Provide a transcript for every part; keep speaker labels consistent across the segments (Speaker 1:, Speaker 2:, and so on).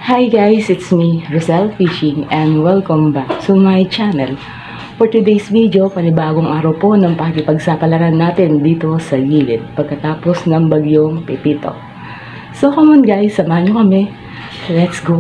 Speaker 1: Hi guys, it's me, Rosel Fishing, and welcome back to my channel. For today's video, panibagong araw po ng pakikipagsapalaran natin dito sa gilid pagkatapos ng bagyong Pepito. So come on guys, samahan nyo kami. Let's go!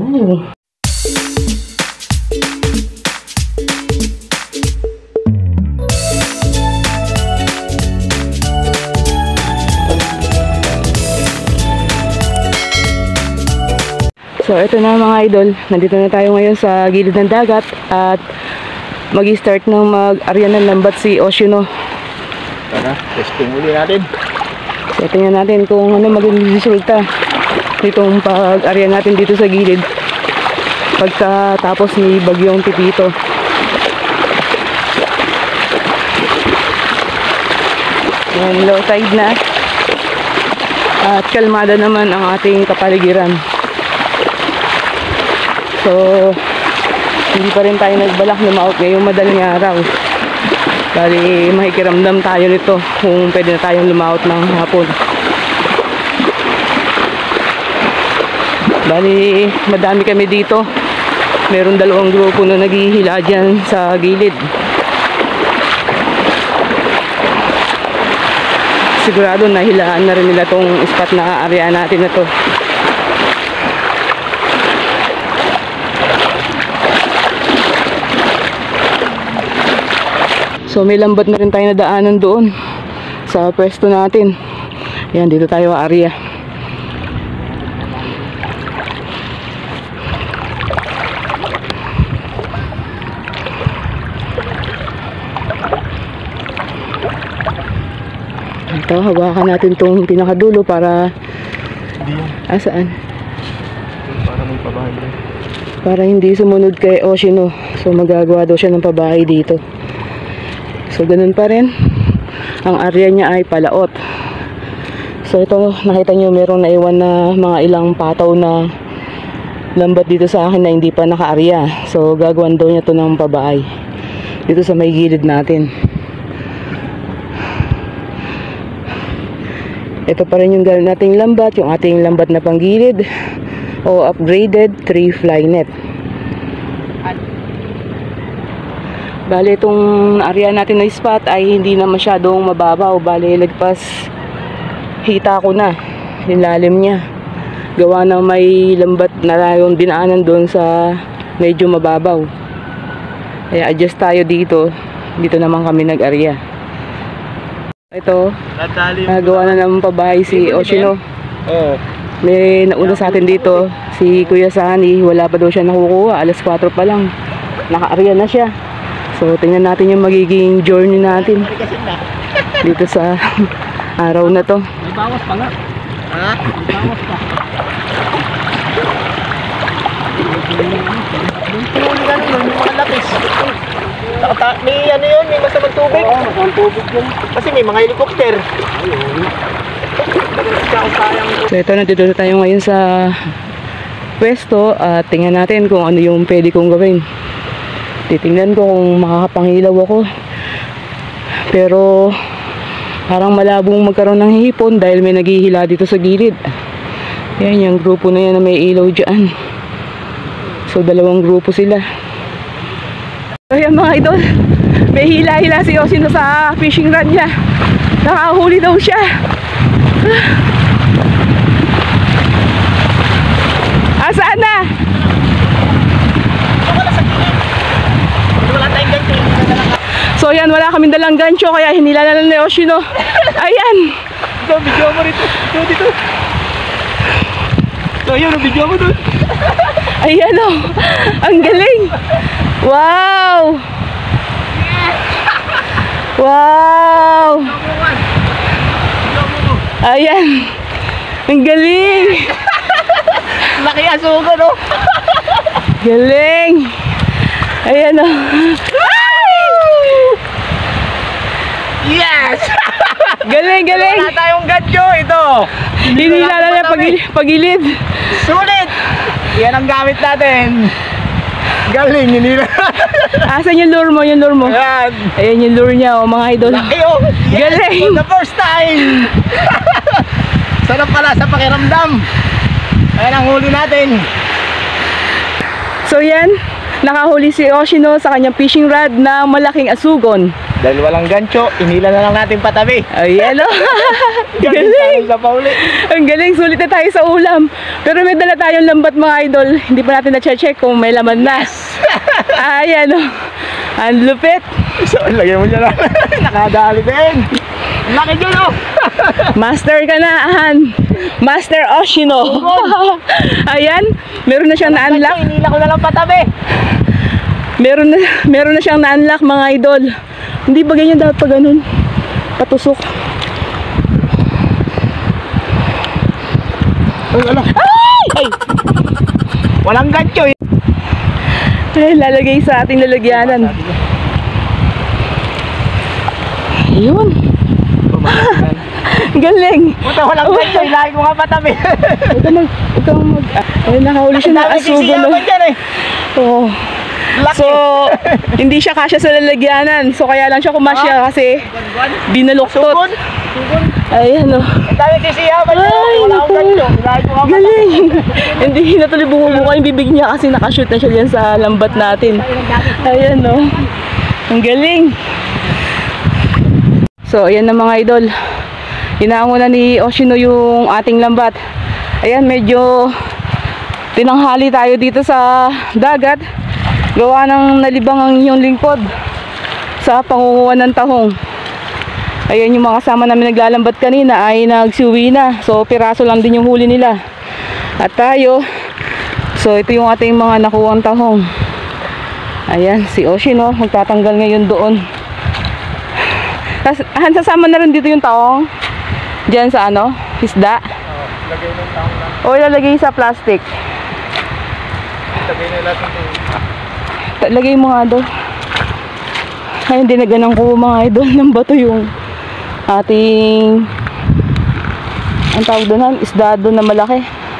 Speaker 1: So ito na mga idol, nandito na tayo ngayon sa gilid ng dagat at mag-start ng mag-arya ng lambat si Oshino.
Speaker 2: Tara, testing uli natin.
Speaker 1: So tingnan natin kung ano magiging resulta nitong pag-arya natin dito sa gilid pagkatapos ni bagyong Pepito. Yan, low tide na at kalmada naman ang ating kapaligiran. So, hindi pa rin tayo nagbalak lumaot ngayong madaling araw. Bali, makikiramdam tayo nito kung pwede na tayong lumaot ng hapon. Bali, madami kami dito. Meron dalawang grupo na naghihila dyan sa gilid. Sigurado nahilaan na rin nila tong spot na area natin na to. So may lambat na rin tayo na daanan doon sa pwesto natin. Yan, dito tayo area. Ito, hawakan natin itong pinakadulo para saan?
Speaker 2: Para may pabahay din.
Speaker 1: Para hindi sumunod kay Oshino. So magagawa daw siya ng pabahay dito. So ganun pa rin, ang area niya ay palaot. So ito, nakita nyo merong naiwan na mga ilang pataw na lambat dito sa akin na hindi pa naka-area. So gagawin daw niya to ng pabahay dito sa may gilid natin. Ito pa rin yung gawin nating lambat, yung ating lambat na panggilid o upgraded 3 fly net. Bale, itong area natin na spot ay hindi na masyadong mababaw. Bale, lagpas hita ko na yung lalim niya. Gawa na may lambat na yung dinaanan doon sa medyo mababaw. Kaya adjust tayo dito. Dito naman kami nag-area. Ito, gawa na naman pabahay si Oshino. May nauna sa atin dito, si Kuya Sani. Wala pa daw siya nakukuha. Alas 4 pa lang. Naka-area na siya. So, tingnan natin yung magiging journey natin dito sa araw na to.
Speaker 2: May bawas pa nga. Ha? May bawas pa. May mga lapis. May ano yun, may masamang tubig. Oo, masamang tubig yun. Kasi may mga helicopter.
Speaker 1: So, ito, nandito na tayo ngayon sa pwesto at tingnan natin kung ano yung pwede kong gawin. Titingnan ko kung makakapangilaw ako. Pero parang malabong magkaroon ng hipon dahil may naghihila dito sa gilid. Yan, yung grupo na yan na may ilaw dyan. So dalawang grupo sila. So yan mga idol, may hila-hila si Oshino sa fishing rod niya. Nakahuli daw siya. Saan na? So yan, wala kaming dalang gancho kaya hinila na lang ni Oshino. Ayan.
Speaker 2: Ito, video mo rito. Dito. So yun, video mo dun.
Speaker 1: Ayan o. Ang galing. Wow. Wow. Ayan. Ang galing.
Speaker 2: Laki asugo, no?
Speaker 1: Galing. Ayan o.
Speaker 2: Yes!
Speaker 1: Galing, galing.
Speaker 2: Wala tayong gancho ito.
Speaker 1: Hinila na niya pagilid.
Speaker 2: Sulit! Yan ang gamit natin. Galing, hinila.
Speaker 1: Asan yung lure mo? Yung lure mo?
Speaker 2: Ayan.
Speaker 1: Ayan yung lure niya, oh, mga idol.
Speaker 2: Laki, oh. Yes,
Speaker 1: galing.
Speaker 2: for the first time. Sarap pala sa pakiramdam. Ayan ang huli natin.
Speaker 1: So yan, nakahuli si Oshino sa kanyang fishing rod na malaking asugon.
Speaker 2: Dahil walang gancho, inila na lang natin patabi.
Speaker 1: Ayan o. Galing.
Speaker 2: Sa pauli.
Speaker 1: Ang galing, sulit na tayo sa ulam. Pero may dala tayong lambat mga idol. Hindi pa natin na-check kung may laman na. Ayan o. Ang lupit.
Speaker 2: So, lagyan mo dyan lang. Nakadali din. Laki dyan o.
Speaker 1: Master ka na, Han. Master Oshino. Ayan, meron na siyang na-unlock.
Speaker 2: Inila ko na lang patabi.
Speaker 1: Meron na siyang na-unlock mga idol. Hindi ba ganyan dapat pa ganun? Patusok.
Speaker 2: Ay! Walang gancho eh.
Speaker 1: Ay, lalagay sa ating lalagyanan. Ayun. Galing.
Speaker 2: Puta, walang gancho. Ilahin ko nga patabi.
Speaker 1: Ito mag... Ay, nakahuli siya ng asugo. No?
Speaker 2: Dyan eh.
Speaker 1: Oo.
Speaker 2: Laki.
Speaker 1: So, hindi siya kasya sa lalagyanan. So, kaya lang siya kumasya kasi binaluktot.
Speaker 2: Sugon.
Speaker 1: Ayan o.
Speaker 2: Ang dami sisiyaman niya.
Speaker 1: Ay,
Speaker 2: Wala akong
Speaker 1: naku.
Speaker 2: gancho. Ilahin ko nga patabi.
Speaker 1: Galing. Hindi natuloy bumubuka yung bibig niya kasi nakashoot na siya dyan sa lambat natin. Ayan o. Ang galing. So, ayan na mga idol. Inaango na ni Oshino yung ating lambat. Ayan, medyo tinanghali tayo dito sa dagat. Gawa ng nalibang ang inyong lingkod sa pangunguha ng tahong. Ayan yung mga kasama namin naglalambat kanina ay nagsuwi na. So piraso lang din yung huli nila. At tayo, so ito yung ating mga nakuwang tahong. Ayan, si Oshino magtatanggal ngayon doon. Han, sasama na rin dito yung tahong. Diyan sa ano, isda.
Speaker 2: Lagay ng tahong lang.
Speaker 1: O ilalagay sa plastic.
Speaker 2: Lagay na natin ito.
Speaker 1: Lagay mo nga doon. Ay, hindi na ganang ko mga idol ng bato yung ating ang tawag doon, isda doon na malaki.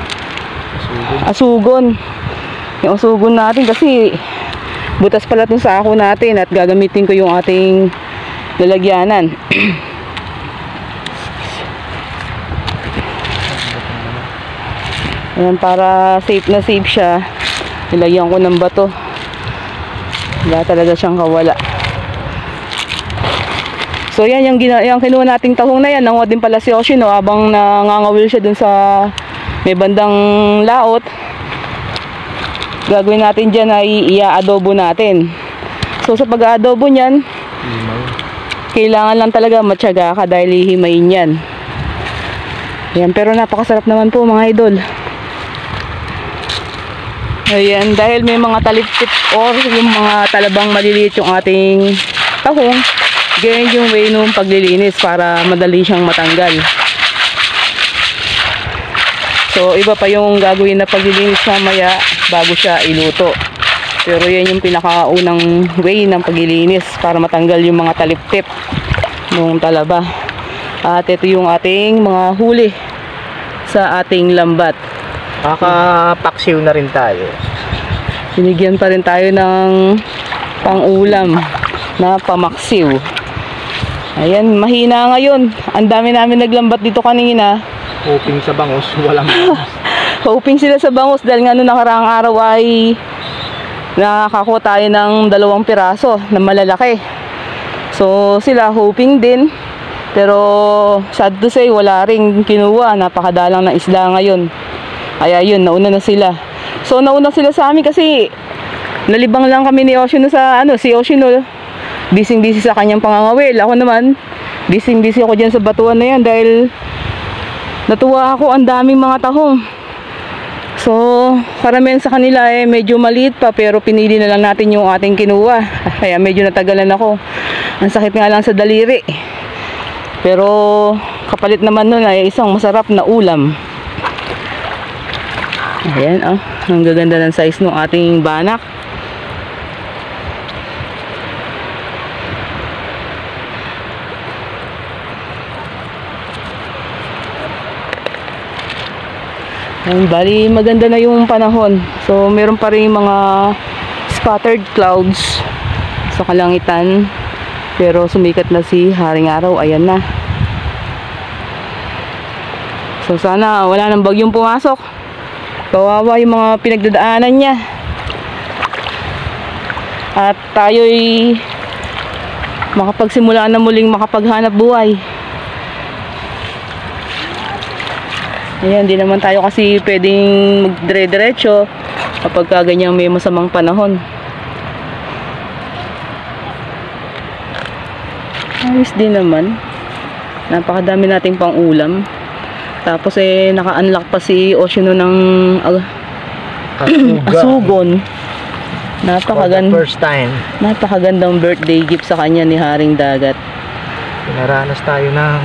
Speaker 1: Asugon. Yung asugon natin kasi butas pala itong sako natin at gagamitin ko yung ating lalagyanan. Ayan, para safe na safe siya, nilagyan ko ng bato. Wala talaga siyang kawala. So yan, yung kinuha nating tahong na yan, nanguha din pala si Oshino habang nangangawil siya dun sa may bandang laot. Gagawin natin dyan ay i-adobo natin. So sa pag-adobo nyan, kailangan lang talaga matyaga ka dahil hihimayin yan. Yan, pero napakasarap naman po mga idol. Ayan, dahil may mga taliptip or yung mga talabang maliliit yung ating tahong, ganyan yung way nung paglilinis para madali siyang matanggal. So iba pa yung gagawin na paglilinis mamaya bago siya iluto. Pero yan yung pinakaunang way ng paglilinis para matanggal yung mga taliptip nung talaba. At ito yung ating mga huli sa ating lambat.
Speaker 2: Paksiw na rin tayo.
Speaker 1: Binigyan pa rin tayo ng pang-ulam na pamaksiw. Ayan, mahina ngayon. Ang dami namin naglambat dito kanina.
Speaker 2: Hoping sa bangus, walang bangus.
Speaker 1: Hoping sila sa bangus dahil nga noong nakaraang araw ay nakakakuha tayo ng 2 piraso na malalaki. So sila hoping din. Pero sad to say, wala ring kinuha. Napakadalang ng isda ngayon. Kaya yun, nauna na sila. So nauna sila sa amin kasi nalibang lang kami ni Oshino sa si Oshino. Busy sa kanyang pangangawil. Ako naman, busy ako dyan sa batuan na yan dahil natuwa ako, ang daming mga tahong. So, karamihan sa kanila medyo maliit pa pero pinili na lang natin yung ating kinuha. Kaya medyo natagalan ako. Ang sakit nga lang sa daliri. Pero kapalit naman nun ay isang masarap na ulam. Ayan, ang gaganda ng size ng ating banak. Ayan, bali maganda na yung panahon. So meron pa rin mga scattered clouds sa kalangitan. Pero sumikat na si haring araw. Ayan na. So sana wala nang bagyong pumasok. Kawawa yung mga pinagdadaanan niya. At tayo'y makapagsimula na muling makapaghanap buhay. Ayan, di naman tayo kasi pwedeng magdire-diretso kapag ganyan may masamang panahon. Ayos din naman. Napakadami nating pang ulam. Tapos naka-unlock pa si Oshino ng asugon.
Speaker 2: First time.
Speaker 1: Napakagandang birthday gift sa kanya ni Haring Dagat.
Speaker 2: Pinaranas tayo ng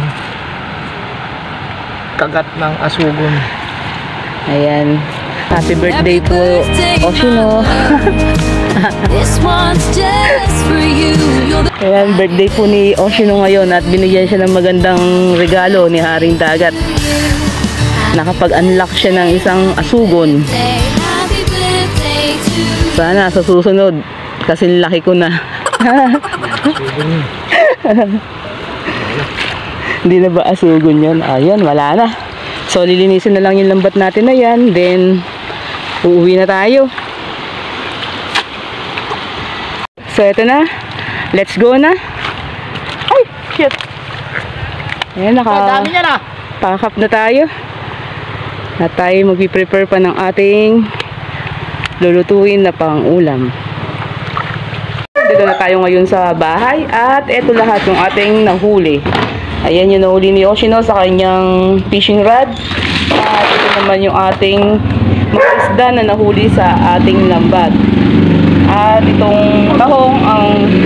Speaker 2: kagat ng asugon.
Speaker 1: Ayan. Happy birthday po, Oshino.
Speaker 3: This one's just for you.
Speaker 1: Ayan, birthday po ni Oshino ngayon at binigyan siya ng magandang regalo ni Haring Dagat. Nakapag-unlock siya ng isang asugon.
Speaker 3: Happy birthday to you.
Speaker 1: Sana sa susunod, kasi laki ko na. Hindi na ba asugon yun? Ayun, wala na. So, lilinisin na lang yung lambat natin na yan. Then, uuwi na tayo. So, eto na. Let's go na. Ay, shit. Ayan,
Speaker 2: Dami niya na.
Speaker 1: pakap na tayo. At tayo magpiprepare pa ng ating lulutuin na pang ulam. Dito na tayo ngayon sa bahay. At eto lahat yung ating nahuli. Ayan yung nahuli ni Oshino sa kanyang fishing rod. At ito naman yung ating mga isda na nahuli sa ating lambat. At itong tahong ang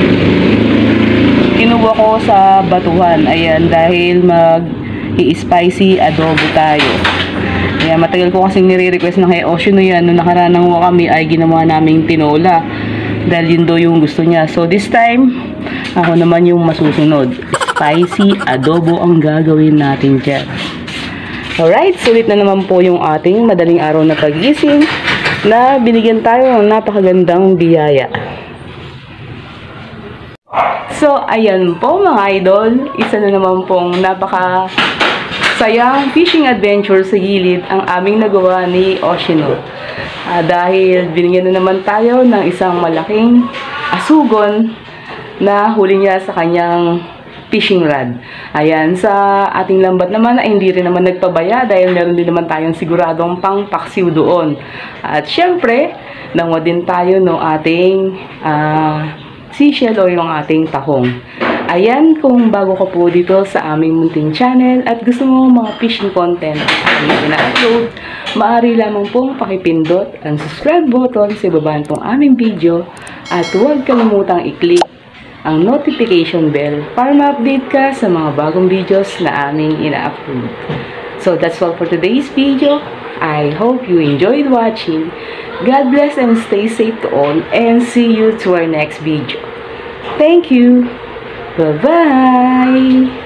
Speaker 1: kinuha ko sa batuhan. Ayan, dahil mag-i-spicy adobo tayo. Ayan, matagal ko kasing nire-request na kay Oshino yan. Noong nakaraan ng kami ay ginawa naming tinola. Dahil yun daw yung gusto niya. So this time, ako naman yung masusunod. Spicy adobo ang gagawin natin dyan. Alright, sulit na naman po yung ating madaling araw na pagising na binigyan tayo ng napakagandang biyaya. So, ayan po mga idol. Isa na naman pong sayang fishing adventure sa gilid ang aming nagawa ni Oshino. Dahil binigyan na naman tayo ng isang malaking asugon na huli niya sa kanyang fishing rod. Ayan, sa ating lambat naman ay hindi rin naman nagpabaya dahil meron din naman tayong siguradong pang paksiw doon. At syempre, nanguha din tayo ng ating seashell o yung ating tahong. Ayan, kung bago ka po dito sa aming munting channel at gusto mo mga fishing content na ina-upload, maaari lamang pong pakipindot ang subscribe button sa ibaba nitong aming video at huwag kalimutang i-click ang notification bell para ma-update ka sa mga bagong videos na aming ina-upload. So that's all for today's video. I hope you enjoyed watching. God bless and stay safe to all and see you to our next video. Thank you. Bye-bye.